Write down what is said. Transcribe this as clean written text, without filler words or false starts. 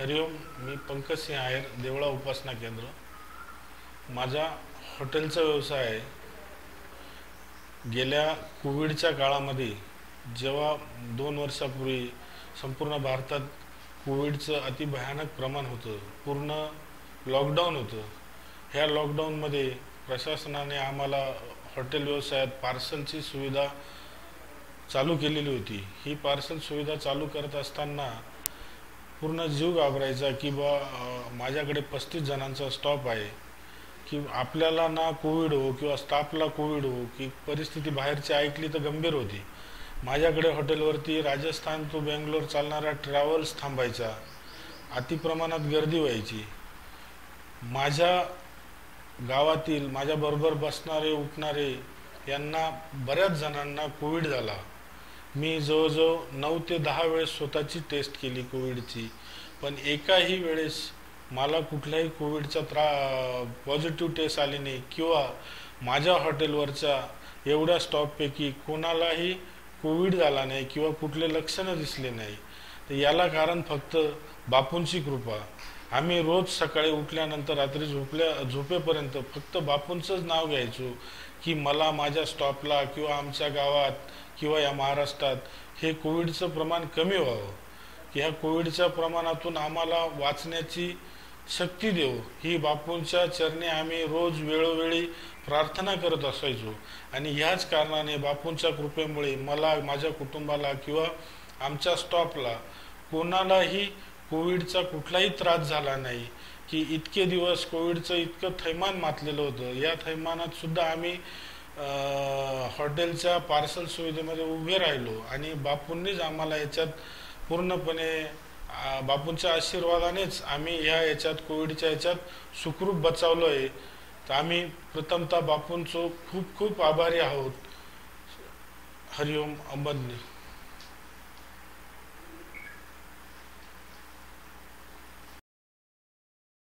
हरिओम. मी पंकज सिंह आहेर, देवळा उपासना केंद्र. माझा हॉटेलचा व्यवसाय आहे. गेल्या कोविडच्या काळामध्ये जेव्हा 2 वर्षापूर्वी संपूर्ण भारतात कोविडचं अतिभयानक प्रमाण होतं, पूर्ण लॉकडाऊन होतं. ह्या लॉकडाऊनमध्ये प्रशासनाने आम्हाला हॉटेल व्यवसायात पार्सलची सुविधा चालू केलेली होती. ही पार्सल सुविधा चालू करत असताना पूर्ण जीव घाबरायचा की माझ्याकडे 35 जणांचा स्टॉप आहे, की आपल्याला ना कोविड हो किंवा स्टाफला कोविड हो, की परिस्थिती बाहेरची ऐकली तर गंभीर होती. माझ्याकडे हॉटेलवरती राजस्थान टू बेंगलोर चालणारा ट्रॅव्हल्स थांबायचा. अतिप्रमाणात गर्दी व्हायची. माझ्या गावातील माझ्याबरोबर बसणारे उठणारे यांना बऱ्याच जणांना कोविड झाला. मी जवळजवळ 9 ते 10 वेळेस स्वतःची टेस्ट केली कोविडची, पण एकाही वेळेस मला कुठल्याही कोविडचा पॉझिटिव्ह टेस्ट आली नाही किंवा माझ्या हॉटेलवरच्या एवढ्या स्टॉपपैकी कोणालाही कोविड झाला नाही किंवा कुठले लक्षणं दिसले नाही. तर याला कारण फक्त बापूंची कृपा. आम्ही रोज सकाळी उठल्यानंतर रात्री झोपेपर्यंत फक्त बापूंचंच नाव घ्यायचो की मला माझ्या स्टॉपला किंवा आमच्या गावात किंवा या महाराष्ट्रात हे कोविडचं प्रमाण कमी व्हावं, की ह्या कोविडच्या प्रमाणातून आम्हाला वाचण्याची शक्ती देव. ही बापूंच्या चरणी आम्ही रोज वेळोवेळी प्रार्थना करत असायचो. आणि ह्याच कारणाने बापूंच्या कृपेमुळे मला, माझ्या कुटुंबाला किंवा आमच्या स्टॉपला कोणालाही कोविडचा कुठलाही त्रास झाला नाही. की इतके दिवस कोविडचं इतकं थैमान मातलेलं होतं. या थैमानात सुद्धा आम्ही हॉटेलच्या पार्सल सुविधेमध्ये उभे राहिलो आणि बापूंनीच आम्हाला याच्यात पूर्णपणे बापूंच्या आशीर्वादानेच आम्ही याच्यात कोविडच्या याच्यात सुखरूप बचावलो आहे. तर आम्ही प्रथमतः बापूंचो खूप खूप आभारी आहोत. हरिओम. अंबदने.